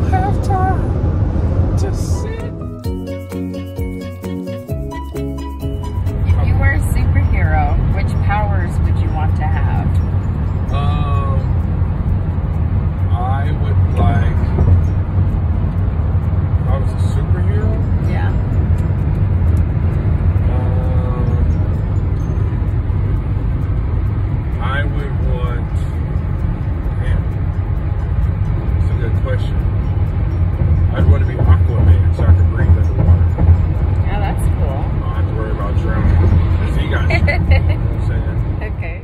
have time to sit. If you were a superhero, which powers would you want to have? I would like, if I was a superhero? Yeah. I would want, man, that's a good question. I'd want to be Aquaman so I can breathe underwater. Yeah, that's cool. I don't have to worry about drowning. Because he got, you know what I'm saying? Okay.